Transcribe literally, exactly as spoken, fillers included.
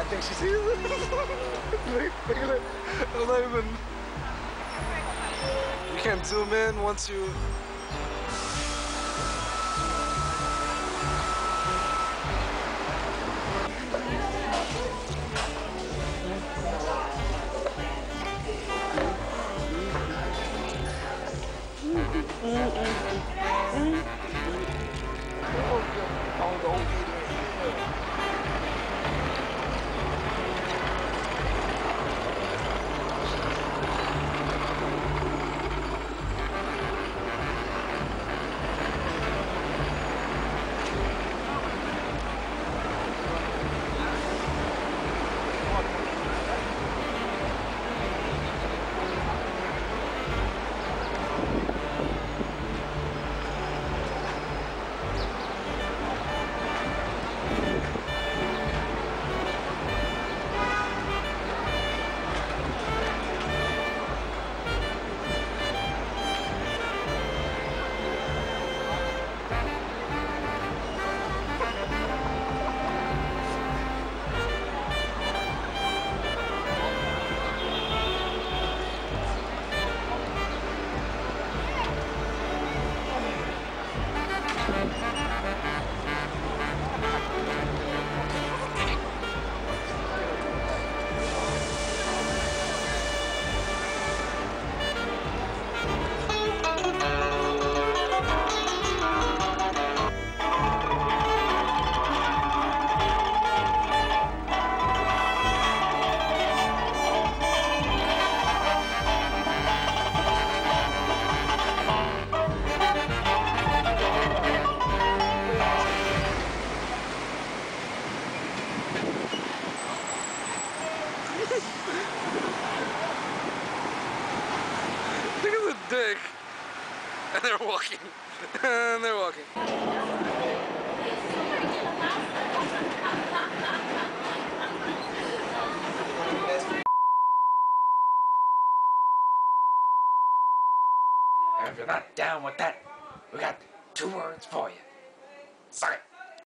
I think she sees it. look, look at it. I'm not even. You can't zoom in once you. Look at the dick. And they're walking. And they're walking. And if you're not down with that, we got two words for you. Suck it.